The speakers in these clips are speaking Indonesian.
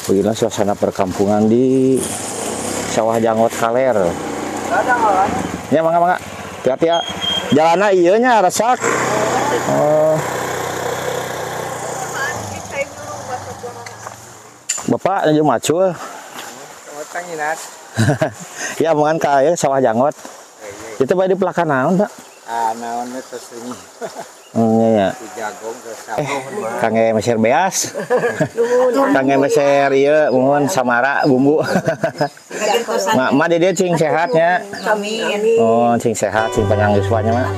Beginilah suasana perkampungan di Sawah Janggot Kaler. Ya, mangga. Hati-hati ya. Jalannya iya nya resak. Oh. Bapak aja macul. Ya, mangan kaya Sawah Janggot. Itu bae di pelakan naon, Pak? Naon itu sunyi. Ya. Jagong ke sabun. Kangge meser beas. Kangge meser ieu mun samara bumbu. Mak di dia cing sehatnya. Oh, cing sehat, cing panjang yuswanya mah.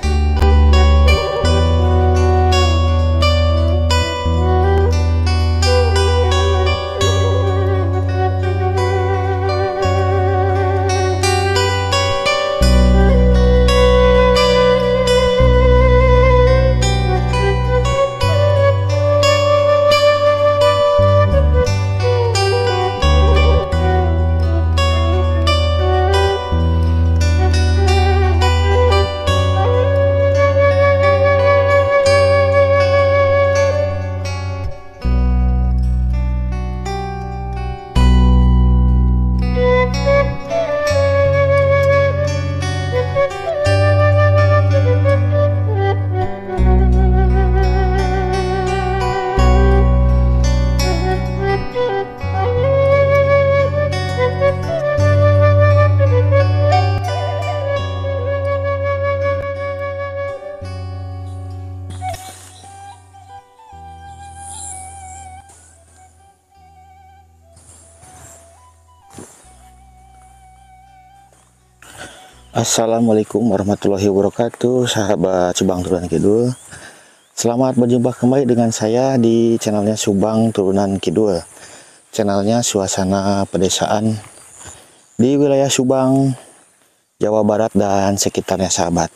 Assalamualaikum warahmatullahi wabarakatuh, sahabat Subang Turunan Kidul. Selamat berjumpa kembali dengan saya di channelnya Subang Turunan Kidul. Channelnya suasana pedesaan di wilayah Subang, Jawa Barat dan sekitarnya, sahabat.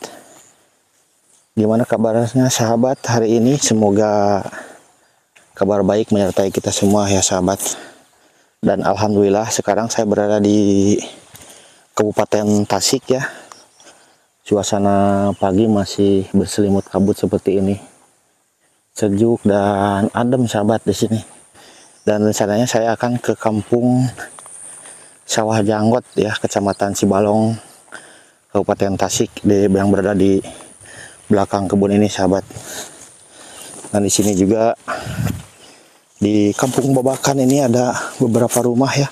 Gimana kabarnya sahabat hari ini? Semoga kabar baik menyertai kita semua ya sahabat. Dan alhamdulillah sekarang saya berada di Kabupaten Tasik ya. Suasana pagi masih berselimut kabut seperti ini. Sejuk dan adem sahabat di sini. Dan rencananya saya akan ke kampung Sawah Janggot ya, Kecamatan Cibalong, Kabupaten Tasik, yang berada di belakang kebun ini sahabat. Dan di sini juga di Kampung Babakan ini ada beberapa rumah ya.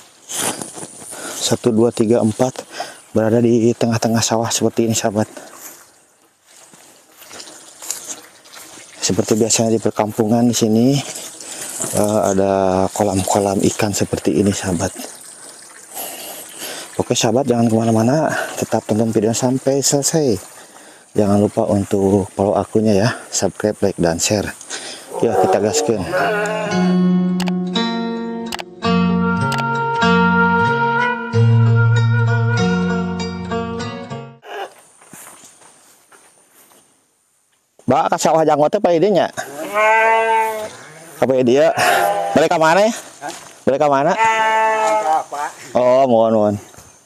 1, 2, 3, 4 berada di tengah-tengah sawah seperti ini sahabat. Seperti biasanya di perkampungan di sini ada kolam-kolam ikan seperti ini sahabat. Oke sahabat, jangan kemana-mana, tetap tonton video sampai selesai. Jangan lupa untuk follow akunnya ya, subscribe, like, dan share. Yuk kita gaskeun. Mbak, ke Sawah Janggot apa idenya? Apa dia? Balik ke mana ya? Balik ke mana? Oh, mohon.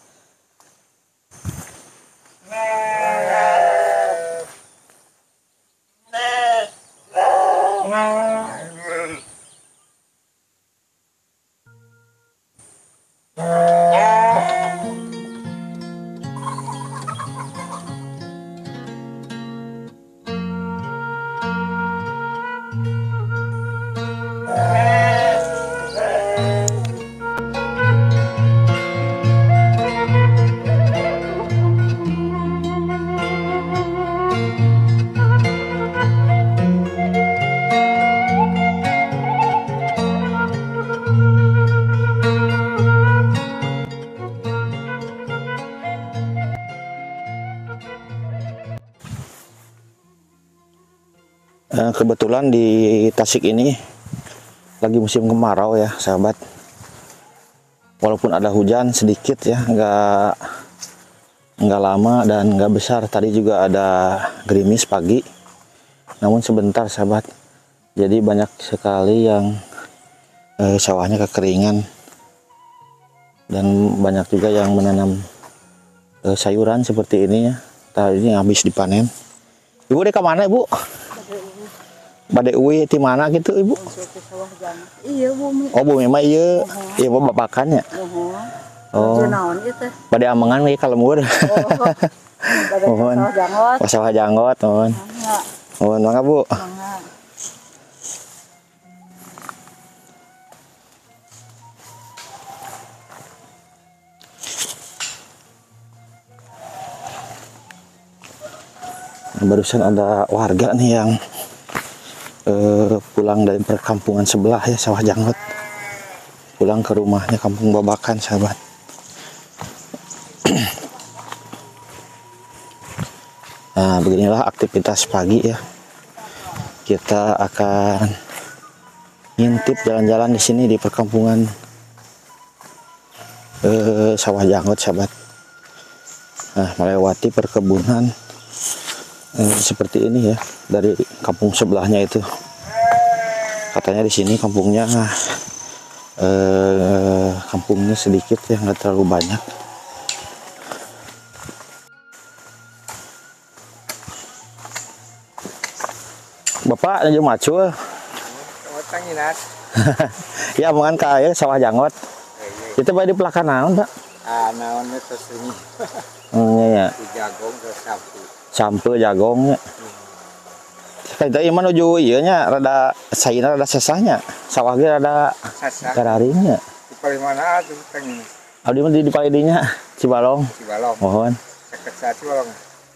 Kebetulan di Tasik ini lagi musim kemarau ya sahabat. Walaupun ada hujan sedikit ya, nggak lama dan nggak besar. Tadi juga ada gerimis pagi, namun sebentar sahabat. Jadi banyak sekali yang sawahnya kekeringan dan banyak juga yang menanam sayuran seperti ini ya. Tadi ini habis dipanen. Ibu deh kemana ibu? Bade uwi di mana gitu Ibu? Iya bumi. Oh bumi mah iya. Iya bawa bapakannya. Oh. Naon itu? Bade amengan nih kalemur. Mohon. Sawah janggot. Sawah janggot, mohon. Mohon mangga Bu. Barusan ada warga nih yang pulang dari perkampungan sebelah ya, Sawah Janggot. Pulang ke rumahnya Kampung Babakan, sahabat. Nah, beginilah aktivitas pagi ya. Kita akan ngintip jalan-jalan di sini di perkampungan Sawah Janggot, sahabat. Nah, melewati perkebunan seperti ini ya, dari kampung sebelahnya itu. Katanya di sini kampungnya sedikit ya, nggak terlalu banyak. Bapak aja macul. Ya mangan kaya Sawah Janggot. Itu bae di pelakan naon, Pak? Naon itu sunyi. Ya. Jagong ke sapu. Sampe jagongnya. Kayak ieu mah nuju ieu nya rada saina rada sesahnya. Sawah ge rada gararingnya. Di paling mana atuh Kang ini? Abdi mah di paledinya Cibalong. Cibalong. Mohon. Seket sa Cibalong.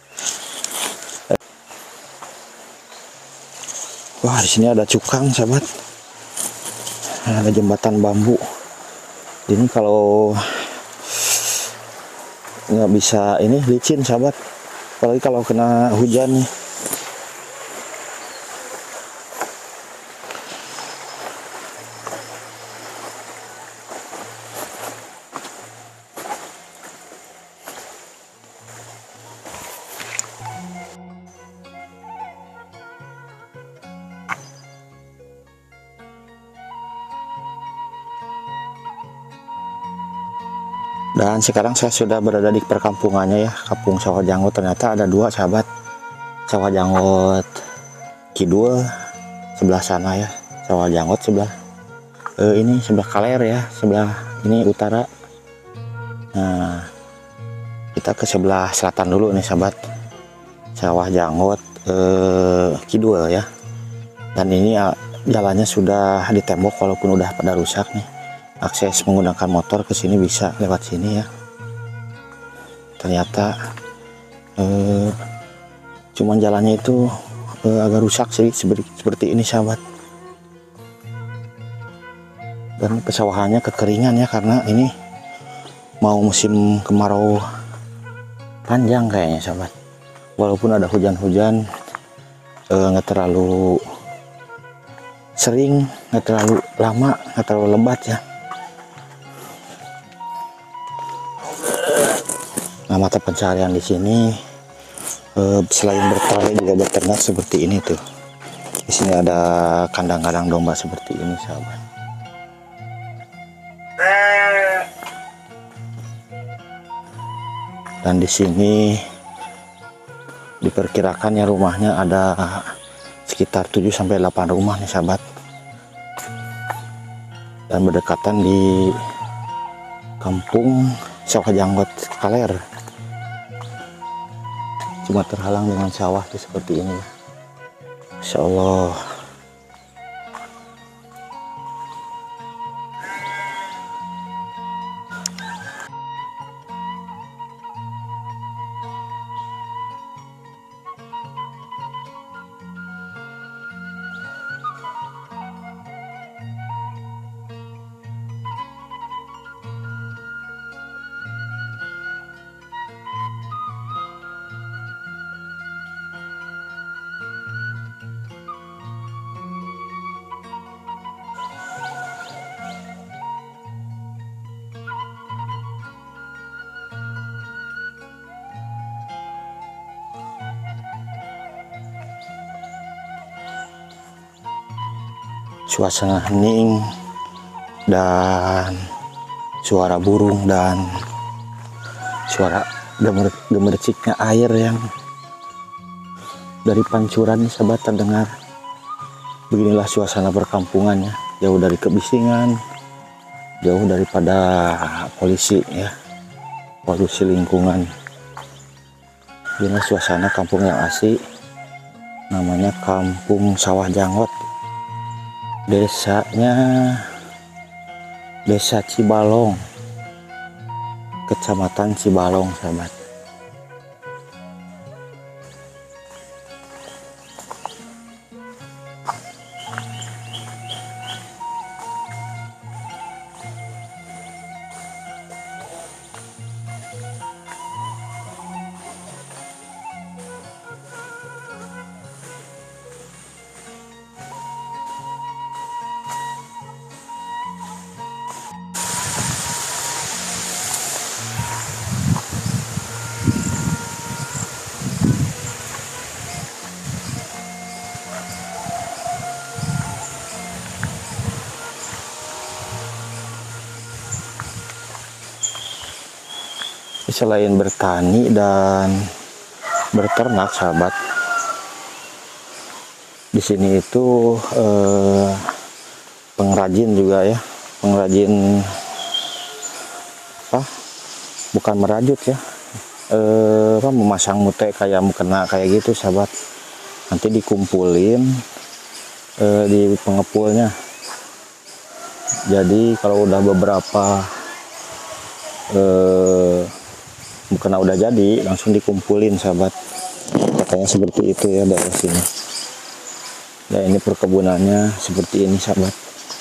Wah, di sini ada cukang, sahabat. Ada jembatan bambu. Ini kalau nggak bisa ini licin, sahabat. Apalagi kalau kena hujan nih. Dan sekarang saya sudah berada di perkampungannya ya, Kampung Sawah Janggot. Ternyata ada dua, sahabat. Sawah Janggot Kidul sebelah sana ya, Sawah Janggot sebelah ini sebelah Kaler ya, sebelah ini utara. Nah, kita ke sebelah selatan dulu nih, sahabat. Sawah Janggot Kidul ya. Dan ini jalannya sudah ditembok walaupun udah pada rusak nih. Akses menggunakan motor ke sini bisa lewat sini ya. Ternyata cuman jalannya itu agak rusak sih seperti ini, sahabat. Dan pesawahannya kekeringan ya, karena ini mau musim kemarau panjang kayaknya, sahabat. Walaupun ada hujan-hujan nggak terlalu sering, nggak terlalu lama, nggak terlalu lebat ya. Nah, mata pencaharian di sini selain bertani juga berternak seperti ini tuh. Di sini ada kandang-kandang domba seperti ini, sahabat. Dan di sini diperkirakan ya rumahnya ada sekitar 7 sampai 8 rumah nih, sahabat. Dan berdekatan di Kampung Sawah Janggot Kaler. Cuma terhalang dengan sawah tuh seperti ini. Insya Allah. Suasana hening dan suara burung dan suara gemericiknya air yang dari pancuran nih, sahabat, terdengar. Beginilah suasana perkampungannya, jauh dari kebisingan, jauh daripada polisi ya, polusi lingkungan. Inilah suasana kampung yang asik, namanya Kampung Sawah Janggot. Desanya Desa Cibalong, Kecamatan Cibalong, sahabat. Selain bertani dan berternak, sahabat, di sini itu pengrajin juga ya, pengrajin apa? Bukan merajut ya, memasang mute kayak mukena kayak gitu, sahabat. Nanti dikumpulin di pengepulnya. Jadi kalau udah beberapa karena udah jadi langsung dikumpulin, sahabat. Katanya seperti itu ya daerah sini. Ya ini perkebunannya seperti ini, sahabat.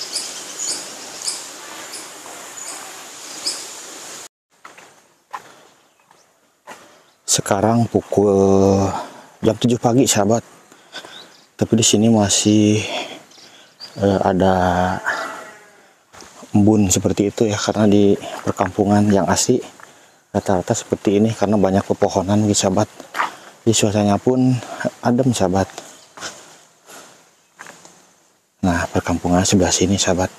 Sekarang pukul jam 7 pagi, sahabat. Tapi di sini masih ada embun seperti itu ya, karena di perkampungan yang asli rata-rata seperti ini karena banyak pepohonan, sahabat. Di suasananya pun adem, sahabat. Nah, perkampungan sebelah sini, sahabat.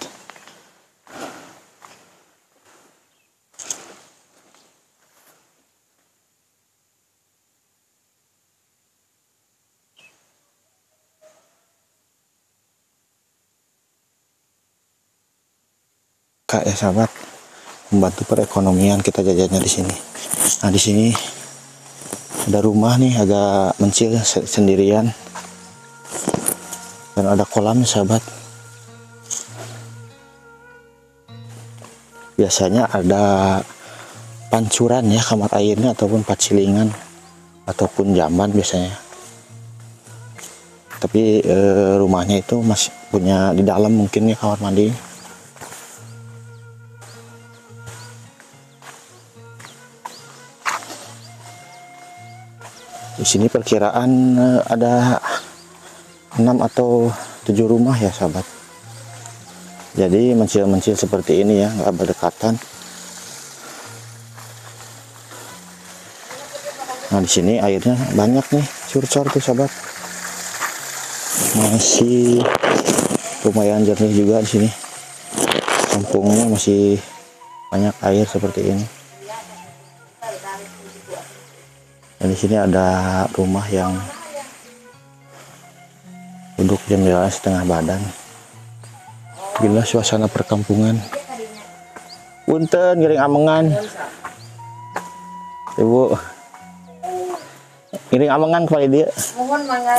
Kak ya, sahabat, membantu perekonomian kita jajannya di sini. Nah, di sini ada rumah nih agak mencil sendirian dan ada kolam, sahabat. Biasanya ada pancuran ya kamar airnya, ataupun pacilingan ataupun jamban biasanya. Tapi rumahnya itu masih punya di dalam mungkin ya kamar mandi. Di sini perkiraan ada 6 atau 7 rumah ya, sahabat. Jadi mencil-mencil seperti ini ya, nggak berdekatan. Nah, di sini airnya banyak nih, curcor tuh, sahabat. Masih lumayan jernih juga di sini. Kampungnya masih banyak air seperti ini. Dan di sini ada rumah yang duduk jendela setengah badan. Gila suasana perkampungan. Punten giring amengan. Ibu. Giring amengan kepada dia. Mohon mangga.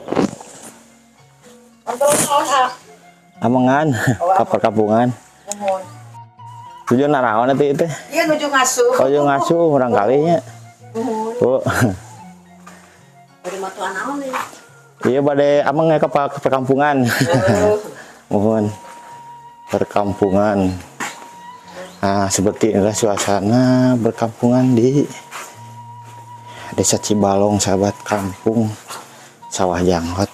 Amengan ke perkampungan. Mohon. Tujuan naraon itu itu. Iya nuju ngasuh. Oh, yo ngasuh urang kalinya. Bu. Bari matuan naon nih? Iya bade ameng ke perkampungan. Mohon perkampungan. Nah, seperti inilah suasana perkampungan di Desa Cibalong, sahabat, Kampung Sawah Janggot.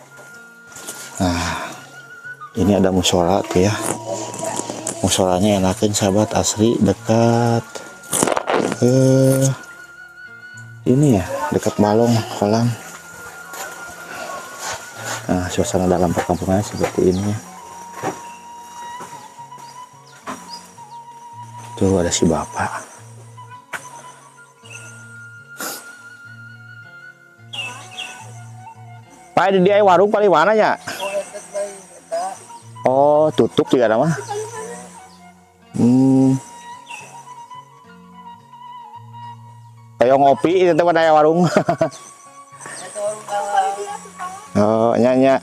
Nah, ini ada musola tuh ya. Musolanya enakin, sahabat, asri, dekat ini ya, dekat balong kolam. Nah, suasana dalam perkampungan seperti ini. Tuh ada si bapak. Pak, di dia warung paling mana ya? Oh, tutup juga nama. Kayak ngopi itu kan aya warung. Oh, nya.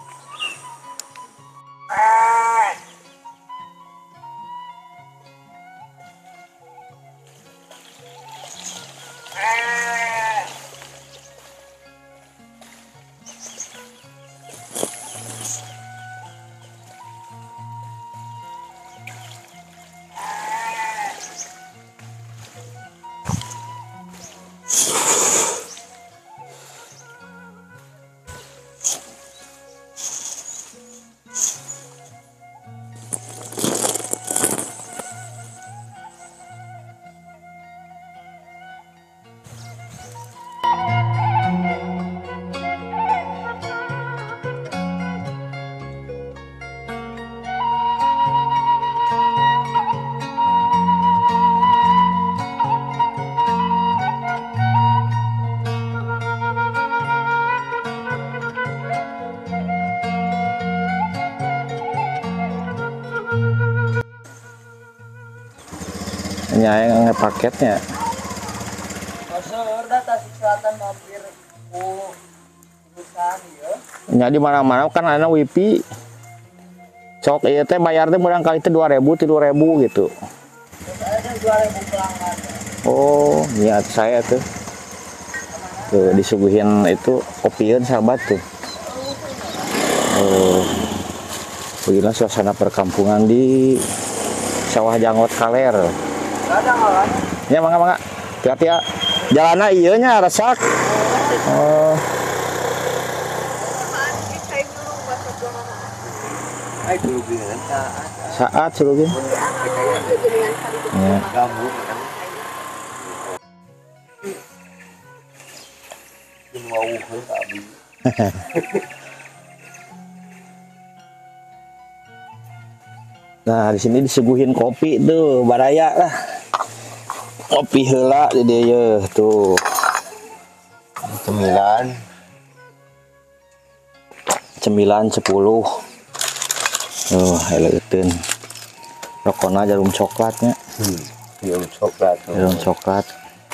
Yang paketnya. Masuk Tasik Selatan mampir ku bukan ya. Nya di mana-mana kan ada wifi. Sok ieu teh bayar teh barangkali teh 2.000 3.000 gitu. Terus ada 2.000 pelanggan. Oh, niat saya tuh. Tuh disuguhin itu kopieun sahabat tuh. Oh. Beginilah suasana perkampungan di Sawah Janggot Kaler. Ada malah. Ya mangga. Hati-hati ya. Jalanna ieu nya resak. Oh. Ai dulu bingan Saat sulugin. Ya. gabung kan. Mau ka abi. Nah, di sini disuguhin kopi tuh, baraya lah. Kopi heula di dieu tuh. Cemilan 10. Oh, eleuteun. Rokona jarum coklatnya. Jarum coklat. Jarum coklat.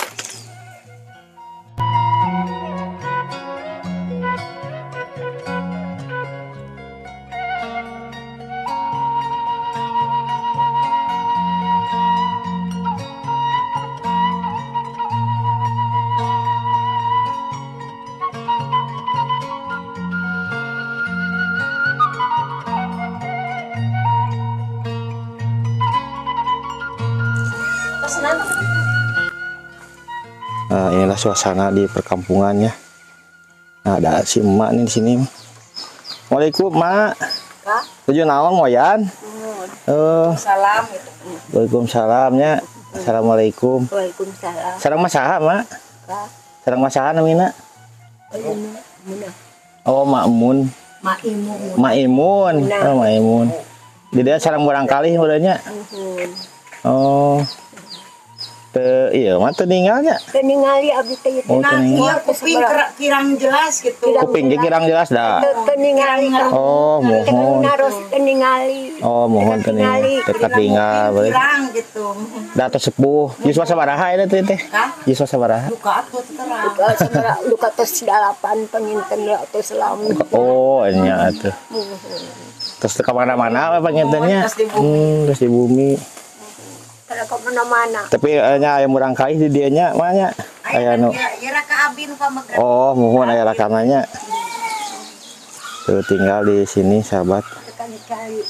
Nah, inilah suasana di perkampungannya. Nah, ada si emak nih di sini. Waalaikumsalam, Mak. Kak, Tujuh naon moyan? salam gitu. Waalaikumsalamnya. Assalamualaikum. Waalaikumsalam. Sareng masaha, Mak? Kak, Sareng masaha namina? Muna. Oh, Makmun. Maimu. Maimun. Oh, Maimun. Di dia sareng barangkali modalnya. Oh. Iya, mah teu ninggalnya. Ningali abdi teh Oh, teu ninggal. kuping kirang jelas gitu. Kuping ge kirang jelas dah. Teu ningali. Oh, mohon. Harus ningali. Oh, mohon teu ninggal. Dekat tinggal beureut. Kirang gitu. Da tos sepuh. Yuswa sabaraha eta teh teh? Hah? Yuswa sabaraha? Luka atuh terang. Luka tos 8 penginten atuh selamu. Oh, nya atuh. Terus ke mana-mana apa pengintennya? Terus di bumi. Kalau ke mana-mana. Tapi nya aya murang kalih di dieu nya mah nya. Aya nu. Ira ka abin pamagrab. Oh, mohon aya rakananya. Tuh tinggal di sini sahabat. Kali-kali.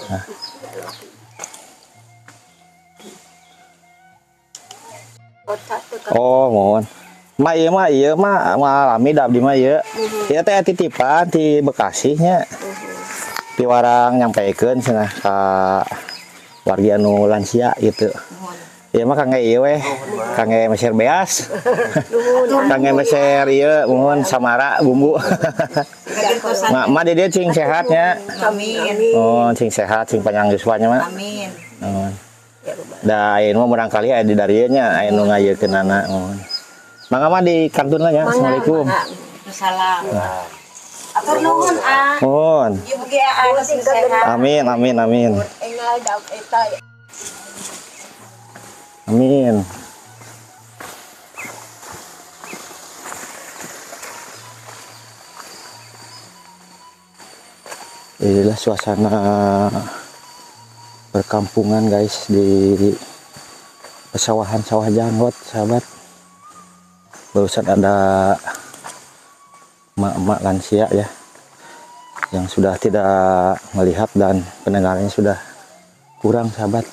Oh, mohon. Ieu mah ngalami da abdi mah ieu. Ieu teh titipan di Bekasi nya. Di warang nyampeikeun cenah ka wargi anu lansia gitu. Ieu mah kangge ieu weh. Kangge meser beas. Kangge meser ieu mohon samara bumbu. Mak di dieu cing sehatnya. Amin. Oh, cing sehat, cing panjang yuswanya mah. Amin. Oh. Da ayeuna mah barangkali aya di dari ieu nya aya nu ngayekeunana. Oh. Mangga mah di kantun lah ya. Assalamualaikum. Salam. Atur nuhun ah. Mohon. Ibu ge anu sing sehat. Amin, amin, amin. Engal daw eta. Amin. Inilah suasana perkampungan guys di pesawahan sawah janggot sahabat. Barusan ada emak-emak lansia ya yang sudah tidak melihat dan pendengarannya sudah kurang sahabat.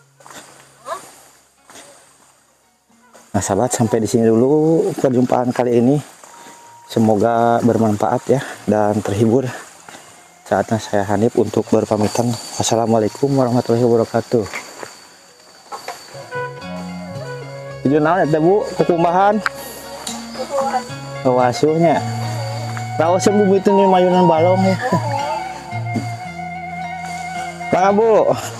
Nah sahabat, sampai di sini dulu perjumpaan kali ini. Semoga bermanfaat ya dan terhibur. Saatnya saya Hanif untuk berpamitan. Wassalamualaikum warahmatullahi wabarakatuh. Tujuan naon ya Bu? Kukumbahan. Wasuhnya. Tahu sih Bu itu nih mayunan balong ya. Bang Bu.